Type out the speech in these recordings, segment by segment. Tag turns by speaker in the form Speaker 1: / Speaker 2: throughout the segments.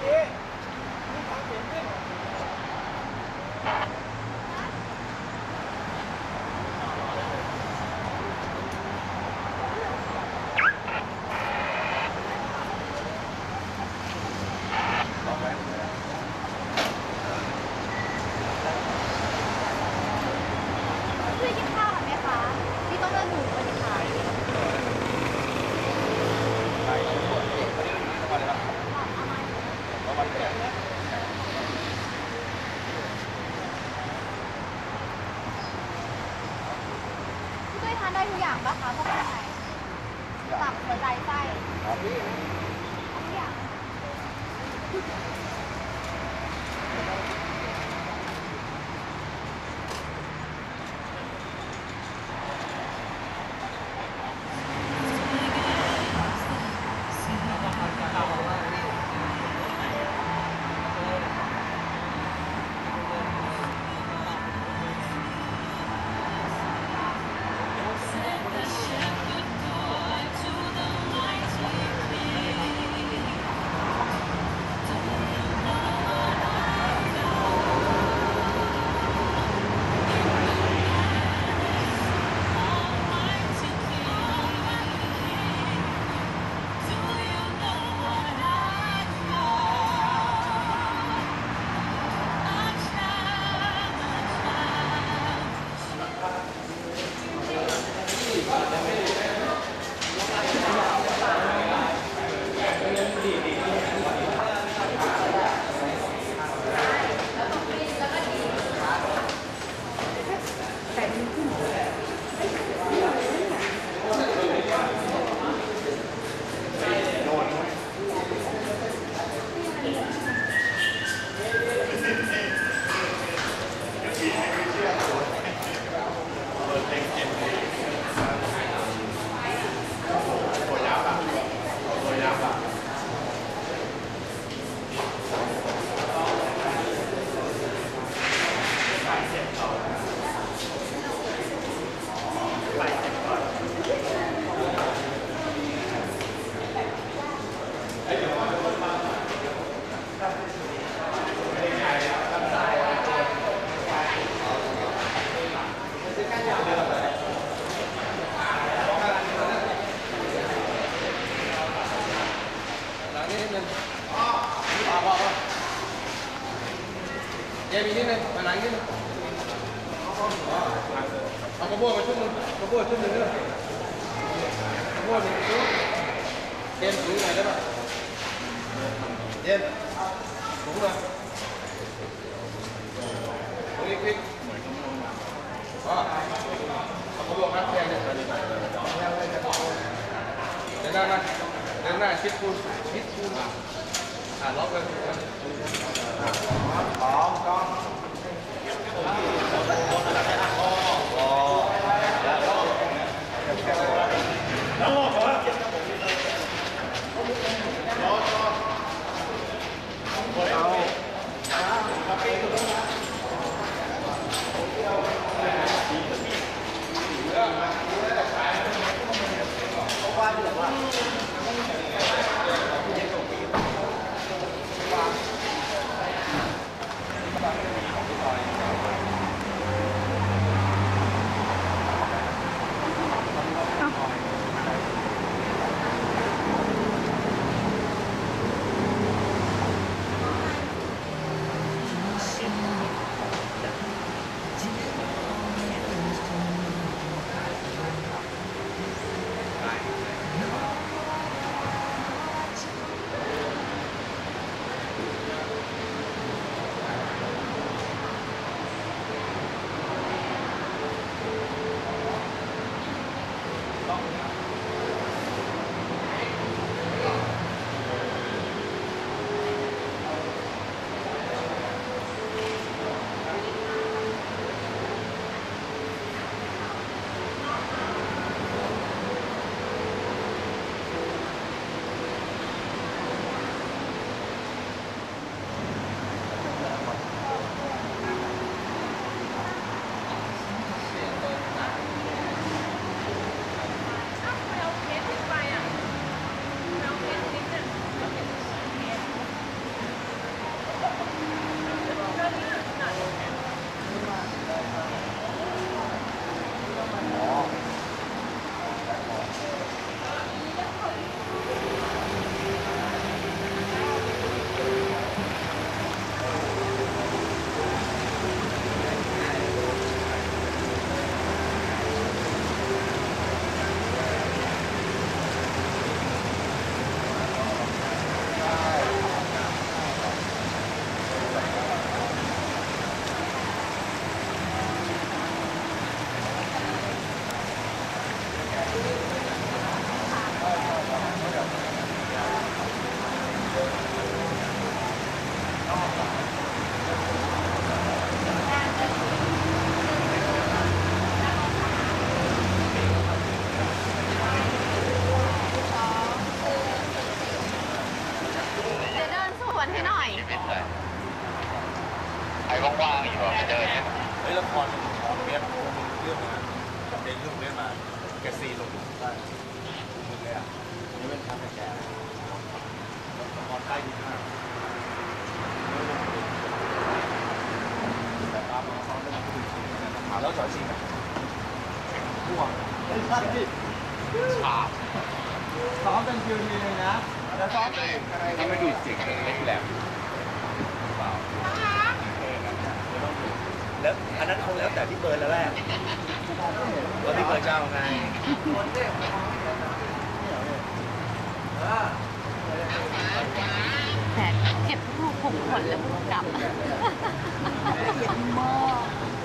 Speaker 1: ได้ทุกอย่างปะคะพวกข้างในตับหัวใจไส้ทุกอย่าง
Speaker 2: เดี๋ยวมีนิดนึงมาหลังนิดนึงเอากระโปรงมาชุดนึงกระโปรงชุดนึงด้วยกระโปรงหนึ่งชุดเย็นถือหน่อยได้ป่ะเย็นถุงมาถุงนี้พริกอ๋อเอากระโปรงครับแทงเนี่ยเดินหน้ามาเดินหน้าชิดคูณล็อกเลยพร้อมกล้องแกซีลงได้หมดเลยอ่ะนี่เป็นทางแกนอนใต้ดินมากแต่ปั๊บเขาไม่ได้พูดถึงถามแล้วจอยซีแบบพ่วงฉาบซ้อมเป็นคิวทีเลยนะแล้วซ้อมเองถ้าไม่ดูดเสียงเล็กแหลมเปล่าแล้วอันนั้นคงแล้วแต่ที่เบิร์นแล้วแหละว่าที่เบิร์นเจ้าไง
Speaker 1: แต่เก็บลูกผมขนแล้วกลับเย็นมาก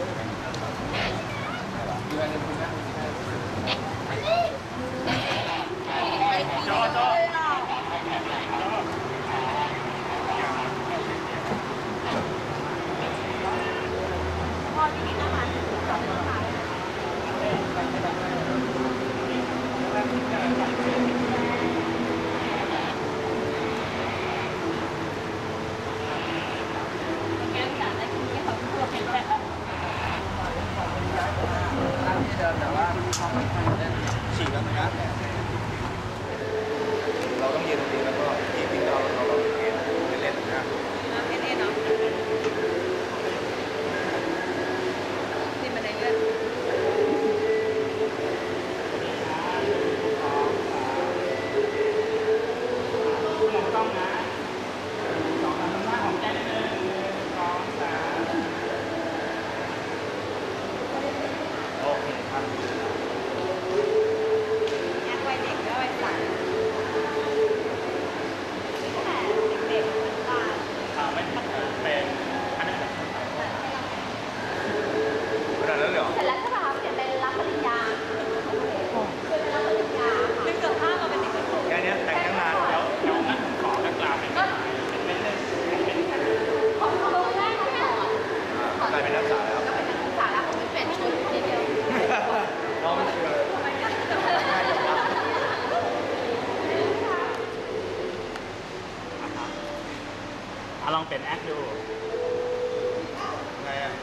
Speaker 1: จอจอพอที่นี่น้ำมันจอดรถขายแกงจ่ายได้ที่เขาพูดเป็นแบบ
Speaker 2: ที่เดิมแต่ว่าฉีกแล้วนะเราต้องยืนตรงนี้แล้วก็ที่วิ่งเราเล่นนะ
Speaker 1: เนาะเนาะขึ้นมาได้เยอะ
Speaker 3: ต้องนะสองสามหน้าของแจ้งได้เลยสองสามโอเคครับ
Speaker 1: แอดไว้เด็กก็ไว้สั่งแต่เด็กๆมันตา
Speaker 3: ไม่เป็นอันนั้น
Speaker 2: ขนาดนั้นเลยเหรอ
Speaker 1: เสร็จแล้วใช่ป่ะคะเปลี่ยนเป็นรับปริญญาคือเป็นรับปริญญาไม่เกิน5เราเป็นเด็กประถม
Speaker 2: แค่นี้แต่งตั้งนานแล้ว
Speaker 3: เดี๋ยวงั้นผมขอนักกล่าวเป็น
Speaker 1: ของเขาแรกเขาสอน
Speaker 2: กลายเป็นนักศึกษาแล้ว
Speaker 1: ก็เป็นนักศึกษาแล้วผมไม่เปลี่ยนชุดทีเดียว
Speaker 2: เราไม่เชื่อ
Speaker 3: ลองเป็นแอคดู
Speaker 2: ไงอ่ะ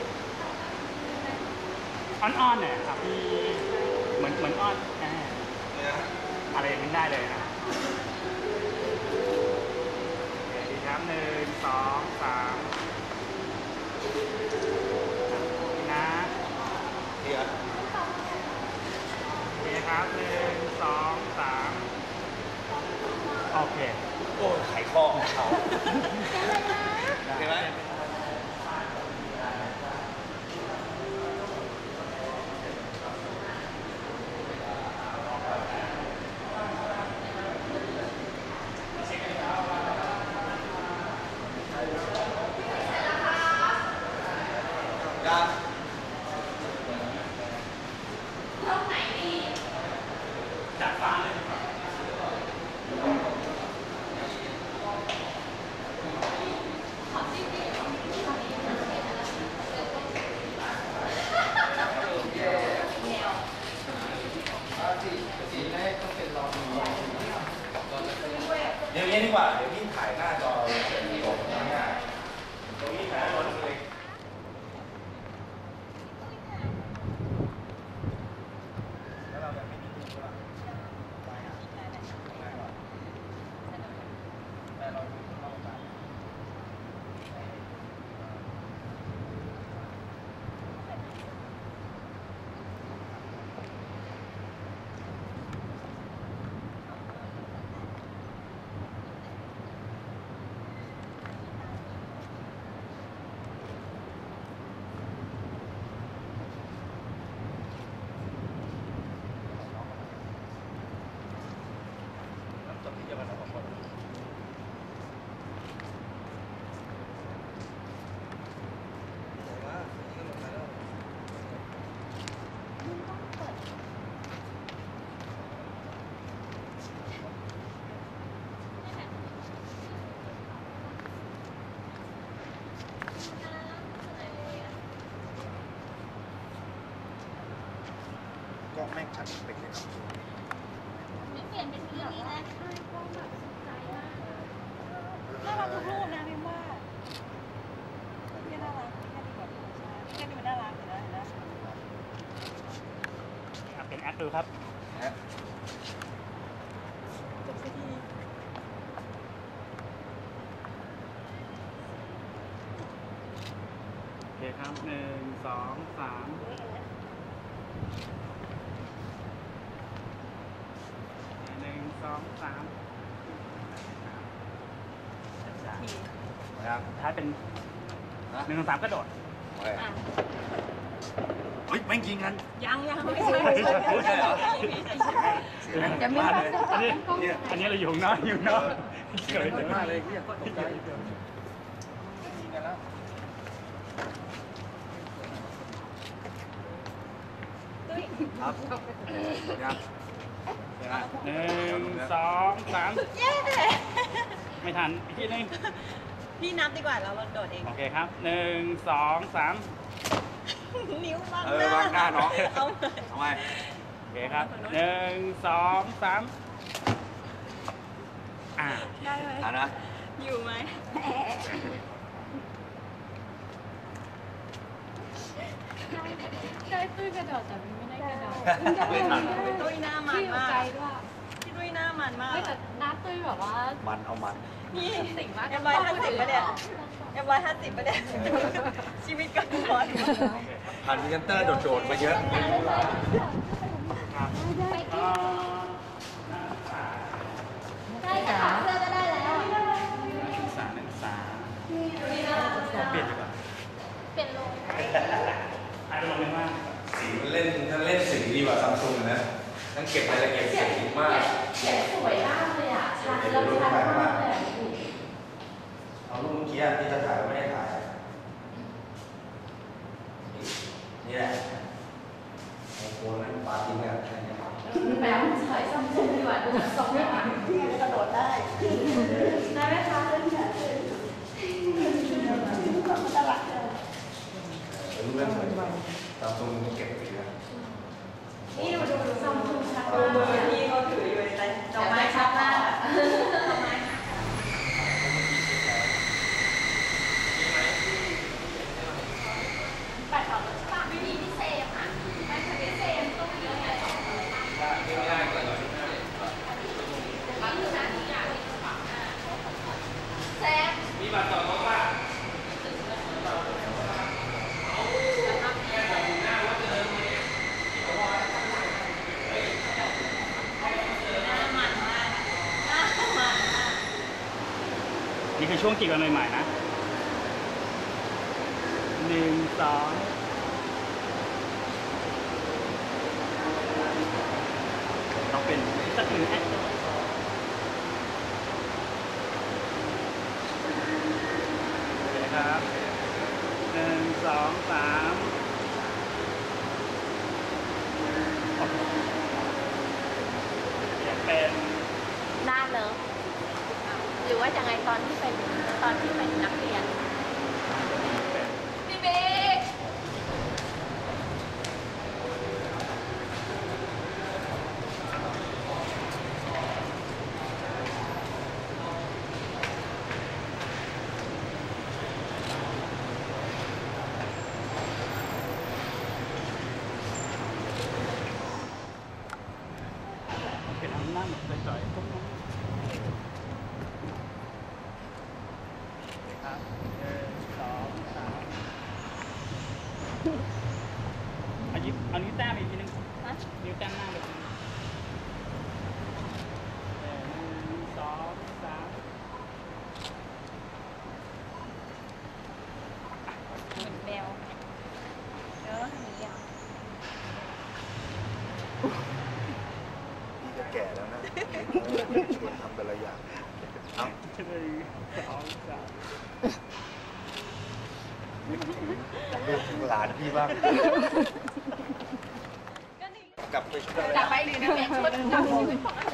Speaker 3: อ่อนๆเนี่ยครับพี่เหมือนอ่อน
Speaker 2: เนี่ย
Speaker 3: อะไรอย่างนี้ได้เลยนะดีครับ1 2 3นะ
Speaker 2: เดี๋ยว
Speaker 3: โอเคครับ1 2 3โอเค
Speaker 2: โอ้ยไขคอของเขาเห็นไหมยัง
Speaker 3: จัดฟ้าเลย
Speaker 2: เดี๋ยวนี้ดีกว่า เดี๋ยวพี่ถ่ายหน้าจอตรงนี้ตรงนี้ถ่ายบนเล็กแล้วเราจะไม่มีรูปใช่ป่ะได้อะง่ายกว่าแต่เราดูข้างนอกกันน้ำตกที่จะมาทำกับคนก็แม่งชัดเป็นเลยครับ
Speaker 1: ไม่เปลี่ยนเป็นทีนี้นะใช่กล้องแบบสนใจมากน่ารักทุกรูปนะพิมว่าพี่น่ารักพี่ดูแบบธรรมชาติพี่ดูน่ารักเลยนะ
Speaker 3: เป็นแอคดูครับ
Speaker 1: จบสักที
Speaker 3: โอเคครับ1 2 3 1 2 3ครับถ้าเป็น1 2 3กระโดด
Speaker 1: อ่ะ
Speaker 2: เฮ้ยแม่งยิงกัน
Speaker 1: ยังไม่ใช่ไม่ใช่
Speaker 2: ไม่ใช่เหรอ
Speaker 1: จะไม่
Speaker 3: อันนี้เราอยู่ข้างนอกเกิด
Speaker 2: มากเลยที่อยากตกใจยิงกันแล้ว ครับยัง
Speaker 3: 1 2 3
Speaker 1: เย้
Speaker 3: ไม่ทันอีกทีนึง
Speaker 1: พี่นับดีกว่าเราโดดเอง
Speaker 3: โอเคครับ1 2 3
Speaker 1: นิ้วบัง
Speaker 2: วางหน้าน้อง
Speaker 1: เอา
Speaker 2: ทำไม
Speaker 3: โอเคครับ1 2 3
Speaker 1: ได้ไหม
Speaker 2: อ่านะ
Speaker 1: อยู่ไหม
Speaker 4: ได้ตุ้ยกระโดดแต่ไม่ได้กระโดด
Speaker 2: ไม่ทัน
Speaker 1: พี่ตุ้ยหน้ามัน
Speaker 4: ที่อยู่
Speaker 1: มา
Speaker 4: ไกล
Speaker 1: ก
Speaker 4: ด้วย
Speaker 1: พี่ตุ้ยหน้ามันมาก
Speaker 4: ไม่แต่หน้าตุ้ยแบบว่า
Speaker 2: มันเอามัน
Speaker 1: นี่
Speaker 4: สิ่งมาก
Speaker 1: M150ปะเนี่ย M150ปะเนี่ยชีวิตก็ร้อน
Speaker 2: ผ่านพรีเซนเตอร์โดดๆมาเยอะ
Speaker 4: ได้ค่ะเสื้อก็ได้แล้ว
Speaker 3: นักศึกษาเปลี่ยนดีกว่า
Speaker 4: เปลี่ยนลง
Speaker 3: อารมณ์เป็นว่า
Speaker 2: สีมันเล่นสีดีกว่าซัมซุงนะทั้งเก็บรายละเอียดสีมาก
Speaker 4: เขียนสวยมากเลยอ่ะชัดแล้วชัดมากเลย
Speaker 2: เอารูปเมื่อกี้ที่จะถ่ายไม่ได้ถ่ายนี่แหละโอ้โหนั่นปาทิ้งอ่ะ
Speaker 4: แหมถอยซัมซุงดีกว่าดูทรงไม่ผ่าน
Speaker 1: กระโดดได้
Speaker 4: ได้ไหมคะเล่นเนี่ย
Speaker 1: มันตลาดเลย
Speaker 2: รูปเล่นสวยซัมซุงเก็บสีนะ
Speaker 4: นี่ดูซัมซุงชัด
Speaker 1: ดู
Speaker 4: มาก
Speaker 1: ที่เขาถืออยู่ในดอก
Speaker 4: ไม้
Speaker 1: ไม้
Speaker 4: ชั
Speaker 1: ชั
Speaker 4: ด
Speaker 1: ด
Speaker 4: มาม
Speaker 1: าก ก
Speaker 4: ดอกไม้ ปัดต่อรถใช่ป่ะวิธีที่เซฟอ่ะไม่ใช่ที่เซฟต้องมีอะไรต่อเลยป่ะนี่คือนาทีอ่ะเซฟ
Speaker 3: มีบัตรต่อรถป่ะ
Speaker 1: หน้ามันมากหน้ามันมาก
Speaker 3: นี่คือช่วงจีบกันใหม่ๆนะ1 2ต้องเป็นสัก1แอคโอเคครับ1 2 3เปลี่ยนเป็น
Speaker 4: หน้าเลิฟหรือว่ายังไงตอนที่เป็นนักเรียนพี่เบก
Speaker 3: เป็นน้ำนั่งจ่อยๆพวกนี้ครับ1 2 3เอานิ้วแต้มอีกทีนึงนิ้วแต้มหน้าเลย1 2 3
Speaker 1: เหมือนแมวเนอะอย่างนี้อ่ะ
Speaker 2: นี่จะแก่แล้วนะชวนทำแต่ละอย่างเอา
Speaker 3: 2 3
Speaker 2: ดูถึงหลานพี่บ้าง กลับไปชุดอะไร
Speaker 4: กลับไปหรือนะเปลี่ยนชุดกลับชุด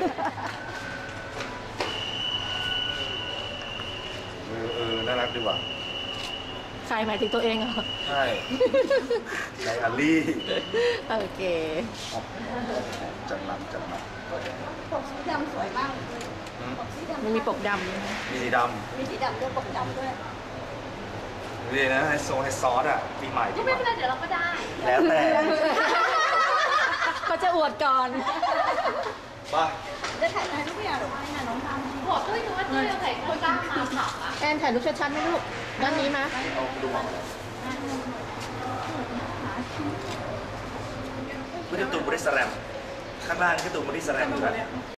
Speaker 2: น่ารักดีว่ะ
Speaker 4: ใครหมายถึงตัวเองเหรอ
Speaker 2: ใช่ในอาลี่
Speaker 4: โอเค
Speaker 2: จัดหนัก
Speaker 1: ปกสีดำสวยมากเลย
Speaker 4: มันมีปกดำ
Speaker 2: มีสีด
Speaker 1: มีสีดำด้วยปกดำด้วย
Speaker 2: ำนี่นะไฮซอสอ่ะปีใหม่
Speaker 4: ก็ไม่เป็นไรเดี๋ยวเราก็ได้
Speaker 2: แล้วแต่
Speaker 1: เขาจะอวดก่อน
Speaker 2: ไป
Speaker 1: จะถ่ายรูปอย่างไรนะน้องทำ
Speaker 4: บอกด้วยว่าด้วยใส่คนบ้างมาผับอ่ะ
Speaker 1: แอนถ่ายรูปชัดๆไหมลูก ด้านนี้มา
Speaker 2: เอาดูมาไม่ได้ตูนบริสแรมข้างล่างก็ตูนบริสแรมอยู่แล้ว